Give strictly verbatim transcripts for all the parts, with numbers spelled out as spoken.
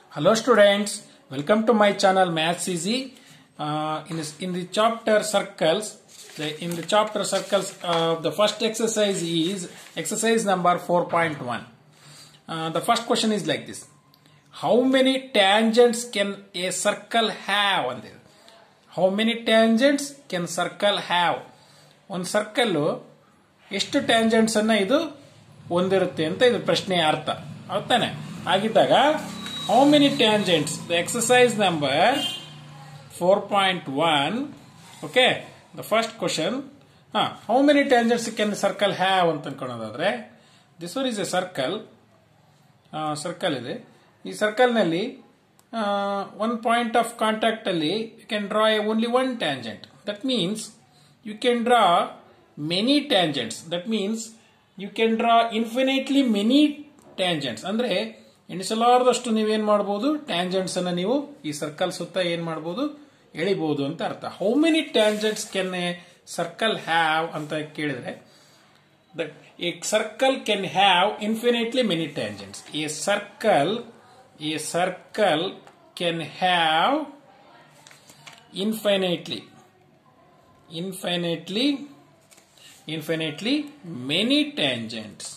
Hello students, welcome to my channel Maths Easy. Uh, in, this, in the chapter circles, the, in the chapter circles, uh, the first exercise is exercise number four point one. Uh, the first question is like this: how many tangents can a circle have? How many tangents can circle have? One circle ಎಷ್ಟು tangents ಅನ್ನ ಇದು ಹೊಂದಿರುತ್ತೆ ಅಂತ ಇದು ಪ್ರಶ್ನೆಯ ಅರ್ಥ ಹೌದಾನೆ. ಹಾಗಿದ್ದಾಗ how many tangents? The exercise number four point one. Okay, the first question, huh, how many tangents can a circle have ಅಂತ ಅನ್ಕೊಳ್ಳೋದಾದ್ರೆ, this one is a circle. Circle ಇದೆ. ಈ ಸರ್ಕಲ್ ನಲ್ಲಿ one point of contact ಅಲ್ಲಿ you can draw only one tangent. That means you can draw many tangents. That means you can draw infinitely many tangents. ಅಂದ್ರೆ ಎಣಿಸಲಾರದಷ್ಟು ನೀವೇನ್ ಮಾಡಬಹುದು, tangents ಅನ್ನ ನೀವು ಈ ಸರ್ಕಲ್ ಸುತ್ತ ಏನ್ ಮಾಡಬಹುದು, ಎಳಿಬಹುದು ಅಂತ ಅರ್ಥ. How many tangents can a circle have ಅಂತ ಕೇಳಿದ್ರೆ, a circle can have infinitely many tangents. A circle a circle can have infinitely infinitely infinitely many tangents.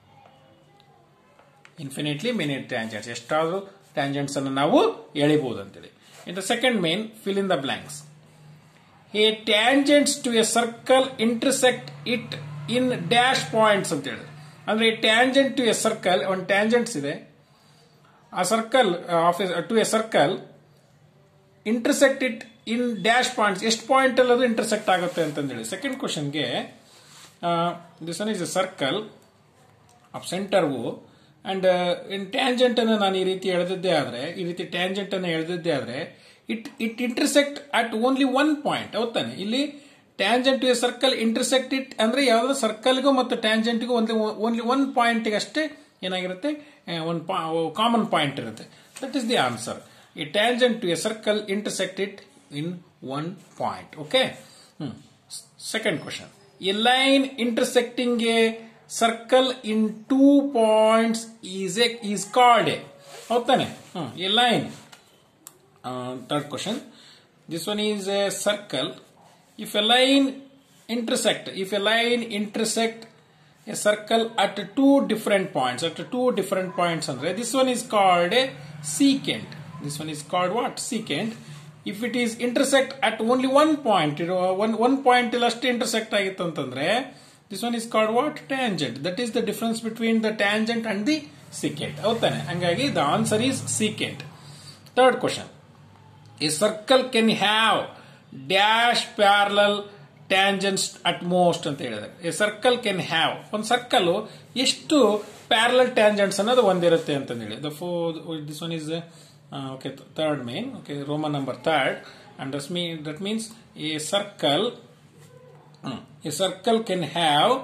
Infinitely many tangents, ಎಷ್ಟಾದ್ರೂ ಟ್ಯಾಂಜೆಂಟ್ಸ್ ಅನ್ನು ನಾವು ಎಳಿಬಹುದು ಅಂತೇಳಿ. In the second main, fill in the blanks. A tangents to a circle intersect it in dash points ಅಂತ ಹೇಳಿದ್ರೆ, ಅಂದ್ರೆ tangent to a circle, ಒಂದು tangents ಇದೆ, ಆ circle to a circle intersect it in dash points, ಎಷ್ಟು point ಅಲ್ಲಿ ಅದು intersect ಆಗುತ್ತೆ ಅಂತಂದೇಳಿ. ಸೆಕೆಂಡ್ ಕ್ವಶನ್ಗೆ, this one is a circle of centre O and in tangent ಅನ್ನು ನಾನು ಈ ರೀತಿ ಎಳೆದಿದ್ದೆ ಆದ್ರೆ, ಈ ರೀತಿ ಟ್ಯಾಂಜೆಂಟ್ ಅನ್ನು ಎಳೆದಿದ್ದೆ ಆದ್ರೆ it it intersect at only one point. ಹೌದಾನೆ, ಇಲ್ಲಿ tangent to a circle intersect it ಅಂದ್ರೆ ಯಾವ್ದು ಸರ್ಕಲ್ಗೂ ಮತ್ತು ಟ್ಯಾಂಜೆಂಟ್ಗೂ ಒಂದು ಓನ್ಲಿ ಒನ್ ಪಾಯಿಂಟ್ ಅಷ್ಟೇ ಏನಾಗಿರುತ್ತೆ, ಒಂದು ಕಾಮನ್ ಪಾಯಿಂಟ್ ಇರುತ್ತೆ. That is the answer. A tangent to a circle intersect it in one point. Okay. Second question, a line intersecting a circle in two points is a is called a. ಹೌದಾನೆ, a line. Uh, third question, this one is a circle. If a line intersect, if a line intersect a circle at two different points, at two different points, andre this one is called a secant. This one is called what? Secant. If it is intersect at only one point, one one point illashte intersect ಆಗಿತ್ತು ಅಂತಂದ್ರೆ, this one is called what? Tangent. That is the difference between the tangent and the secant. ಹೌದಾನೆ, ಹಂಗಾಗಿ the answer is secant. Third question, a circle can have dash parallel tangents at most ಅಂತ ಹೇಳಿದ್ರೆ, a circle can have, ಒಂದು circle ಎಷ್ಟು parallel tangents ಅನ್ನೋದು ಒಂದಿರುತ್ತೆ ಅಂತ ಹೇಳಿ. The fourth, this one is uh, okay, third main, okay, Roman number third, and that means that means a circle a circle can have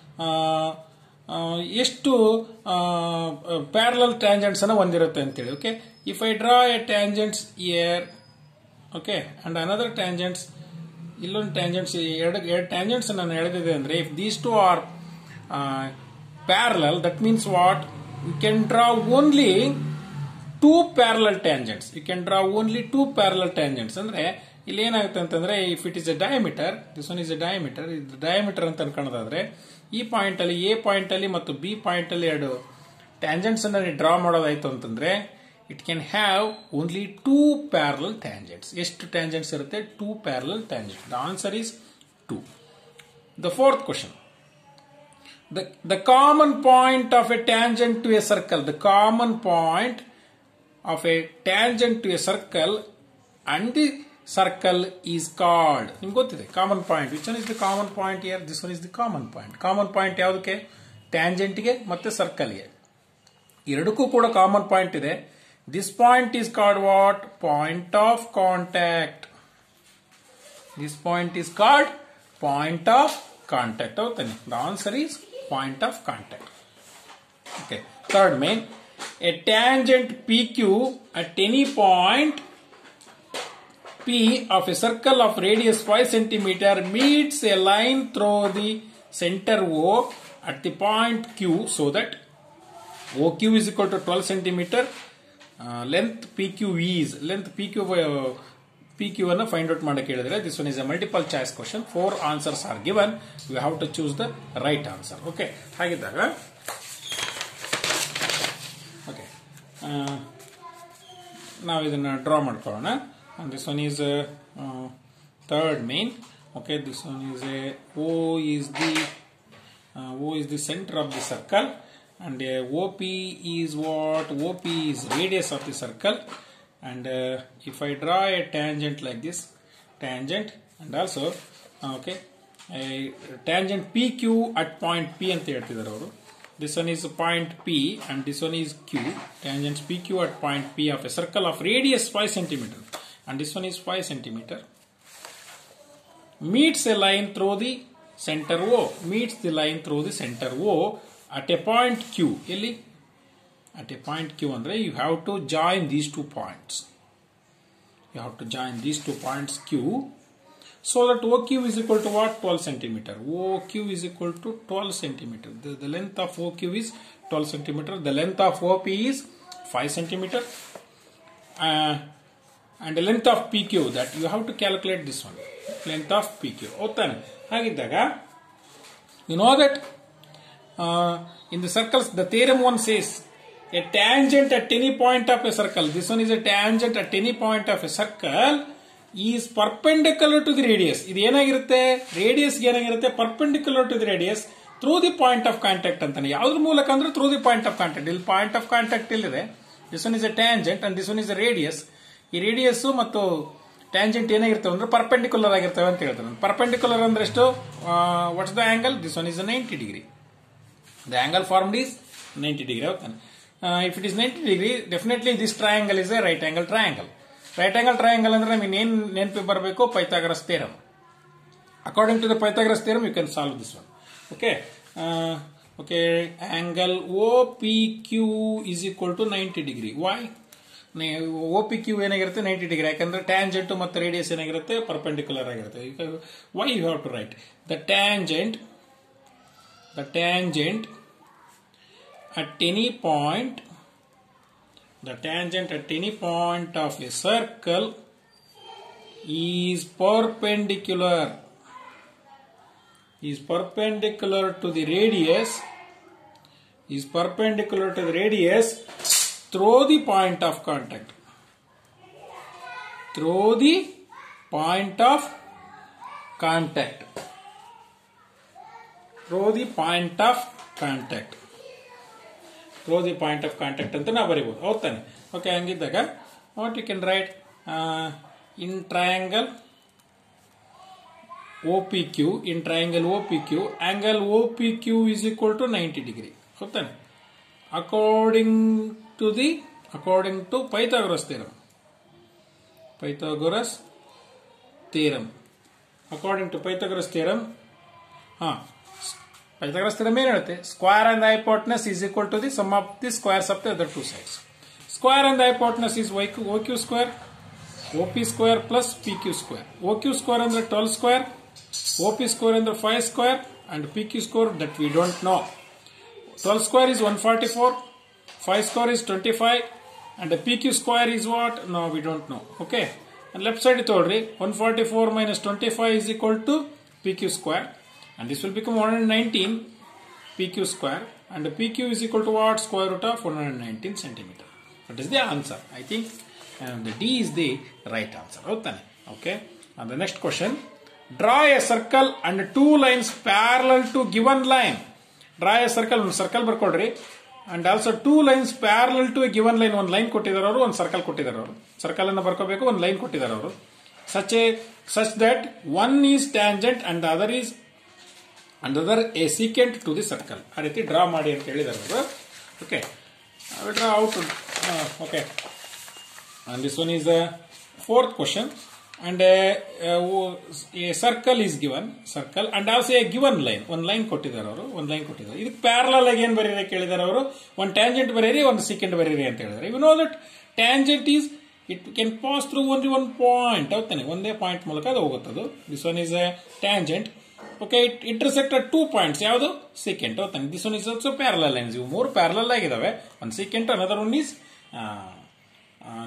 ಎಷ್ಟು parallel tangents ಅನ್ನ ಹೊಂದಿರುತ್ತೆ ಅಂತೇಳಿ. Okay, if I draw a tangents here, okay, and another tangents, ಇಲ್ಲೊಂದು tangents, ಎರಡು ಎರಡು tangents ನಾನು ಎಳೆದಿದೆ ಅಂದ್ರೆ, if these two are parallel, that means what, you can draw only two parallel tangents. You can draw only two parallel tangents ಅಂದ್ರೆ ಇಲ್ಲಿ ಏನಾಗುತ್ತೆ ಅಂತಂದ್ರೆ, if it is a diameter, this one is a diameter, ಇದು diameter ಅಂತ ಅನ್ಕೊಳ್ಳೋದಾದ್ರೆ, ಈ point ಅಲ್ಲಿ, A point ಅಲ್ಲಿ ಮತ್ತು ಬಿ ಪಾಯಿಂಟ್ ಅಲ್ಲಿ ಎರಡು ಟ್ಯಾಂಜೆಂಟ್ಸ್ ಅನ್ನ ಡ್ರಾ ಮಾಡೋದಾಯ್ತು ಅಂತಂದ್ರೆ, it can have only two parallel tangents. ಎಷ್ಟು ಟ್ಯಾಂಜೆಂಟ್ಸ್ ಇರುತ್ತೆ? Two parallel tangents. The answer is two. The fourth question, the the common point of a tangent to a circle, the common point of a tangent to a circle and the circle is called, ನಿಮ್ಗೆ ಗೊತ್ತಿದೆ common point. Which one is the common point here? This one is the common point. Common point ಯಾವುದಕ್ಕೆ? ಟ್ಯಾಂಜೆಂಟ್ಗೆ ಮತ್ತೆ ಸರ್ಕಲ್ಗೆ, ಎರಡಕ್ಕೂ ಕೂಡ common point ಇದೆ. This point is called what? Point of contact. This point is called point of contact. ಹೌದಾನೆ, the answer is point of contact. Okay. Third main, a tangent P Q at any point P of a circle of radius five centimeters meets a line through the center O at the point Q, so that O Q is equal to twelve centimeters length P Q is length P Q P Q ಅನ್ನು find out ಮಾಡಕ್ಕೆ ಹೇಳಿದ್ರೆ this one is a multiple choice question. Four answers are given, you have to choose the right answer. Okay, ಹಾಗಿದ್ದಾಗ okay ನಾವು ಇದನ್ನ draw ಮಾಡ್ಕೊಳ್ಳೋಣ. This one is third main. Okay, this one is a O is the uh, O is the center of the circle, and uh, O P is what? O P is radius of the circle. And uh, if I draw a tangent like this, tangent, and also okay, a tangent P Q at point P anta heltidare avaru. This one is point P and this one is Q. Tangent P Q at point P of a circle of radius five centimeter, and this one is five centimeter. Meets a line through the center O. Meets the line through the center O at a point Q. Illi at a point Q andre you have to join these two points. You have to join these two points Q, so that O Q is equal to what? twelve centimeter. O Q is equal to twelve centimeter. The, the length of O Q is twelve centimeter. The length of O P is five centimeter. Uh, and the length of P Q, that you have to calculate this one. Length of P Q. ಓದ್ತಾನೆ. ಹಾಗಿದ್ದಾಗ you know that uh, in the circles the theorem one says a tangent at any point of a circle, this one is a tangent at any point of a circle is perpendicular to the radius. ಇದು ಏನಾಗಿರುತ್ತೆ? Radius ಏನಾಗಿರುತ್ತೆ? perpendicular to the radius through the point of contact ಅಂತಾನೆ. ಯಾವ್ದ್ರ ಮೂಲಕ ಅಂದ್ರೆ through the point of contact. ಇಲ್ಲಿ point of contact ಇಲ್ಲಿದೆ. this one is a tangent and this one is a radius. ಈ ರೇಡಿಯಸ್ ಮತ್ತು ಟ್ಯಾಂಜೆಂಟ್ ಏನಾಗಿರ್ತವೆ ಅಂದ್ರೆ ಪರ್ಪೆಂಡಿಕ್ಯುಲರ್ ಆಗಿರ್ತವೆ ಅಂತ ಹೇಳ್ತಾರೆ. ಪರ್ಪೆಂಡಿಕ್ಯುಲರ್ ಅಂದ್ರೆ ಎಷ್ಟು? What's the angle? This one is ninety degree. The angle formed is ninety degree. Okay, if it is ninety degree definitely this triangle is a right angle triangle. Right angle triangle ಅಂದ್ರೆ ನಮಗೆ ಏನ್ ನೆನಪಿ ಬರಬೇಕು? Pythagoras theorem. According to the Pythagoras theorem you can solve this one. Okay, okay, angle O P Q is equal to ninety degree. Why? O P Q ಏನಾಗಿರುತ್ತೆ? Ninety degree. ಯಾಕಂದ್ರೆ tangent ಮತ್ತು radius ಏನಾಗಿರುತ್ತೆ? Perpendicular ಆಗಿರುತ್ತೆ. Why you have to write the tangent the tangent at any point the tangent at any point of a circle is perpendicular is perpendicular to the radius is perpendicular to the radius through the point of contact through the point of contact through the point of contact through the point of contact ಅಂತ ನಾವು ಬರೀಬಹುದು. ಹೌದಾನೆ? Okay, ಹಂಗಿದ್ದಾಗ what you can write in triangle O P Q in triangle O P Q angle O P Q is equal to ninety degree. ಹೌದಾನೆ? according to the according to Pythagoras theorem Pythagoras theorem according to Pythagoras theorem ha Pythagoras theorem ಏನು ಹೇಳುತ್ತೆ? Square and the hypotenuse is equal to the sum of the squares of the other two sides. Square and the hypotenuse is O Q square, O P square plus P Q square. O Q square ಅಂದ್ರೆ twelve square, O P square ಅಂದ್ರೆ five square, and P Q square that we don't know. twelve square is one forty-four, five square is twenty-five, and the P Q square is what? No, we don't know. Okay, and left side ತಗೊಳ್ರಿ, one forty-four minus twenty-five is equal to P Q square. And this will become one hundred nineteen P Q square, and the P Q is equal to what? Square root of one hundred nineteen centimeter. That is the answer. I think um, the D is the right answer. Okay. And the next question: draw a circle and two lines parallel to given line. Draw a circle. One circle ಬರ್ಕೊಡ್ರಿ, and also two lines parallel to a given line. One line ಕೊಟ್ಟಿದ್ದಾರೆ ಅವರು, ಒಂದು circle ಕೊಟ್ಟಿದ್ದಾರೆ ಅವರು. Circle ಅನ್ನು ಬರ್ಕೋಬೇಕು, ಒಂದು line ಕೊಟ್ಟಿದ್ದಾರೆ ಅವರು. Such a such that one is tangent and the other is and the other a secant to the circle. ಆ ರೀತಿ ಡ್ರಾ ಮಾಡಿ ಅಂತ ಹೇಳಿದ್ದಾರೆ ಅವರು. Okay, I will draw out. Uh, okay, and this one is the fourth question, and a, a, a circle is given, circle and also a given line. One line ಕೊಟ್ಟಿದ್ದಾರೆ ಅವರು, ಒಂದು line ಕೊಟ್ಟಿದ್ದಾರೆ. ಇದಕ್ಕೆ parallel ಆಗಿ ಏನು ಬರೀರಿ ಕೇಳಿದ್ದಾರೆ ಅವರು? ಒಂದು ಟ್ಯಾಂಜೆಂಟ್ ಬರೀರಿ, ಒಂದು ಸೆಕೆಂಡ್ ಬರೀರಿ ಅಂತ ಹೇಳಿದ್ದಾರೆ. You know that tangent is it can pass through only one point. ಹೌದಾನೆ? ಒಂದೇ ಪಾಯಿಂಟ್ ಮೂಲಕ ಅದು ಹೋಗುತ್ತದೆ. This one is a tangent. Okay, it intersected two points. ಯಾವುದು? Secant. ಹೌದಾನೆ? This one is also parallel lines. ಇವು ಮೂರು ಪ್ಯಾರಲಲ್ ಆಗಿದಾವೆ. ಒಂದು secant, another one is uh,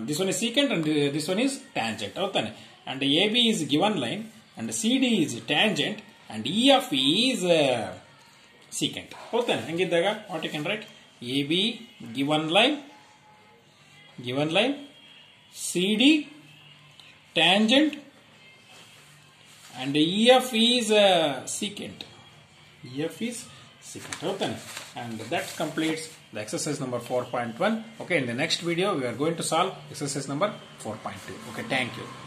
this one is secant and this one is tangent. ಹೌದಾನೆ? And A B is given line and C D is tangent and E of E is uh, secant. ಹೌದಾನೆ? ಹಂಗಿದ್ದಾಗ what you can write? A B given line, given line, C D tangent and E of E is uh, secant. E of E is secant. ಹೌದಾನೆ? And that completes the exercise number four point one. Okay, in the next video we are going to solve exercise number four point two. Okay, thank you.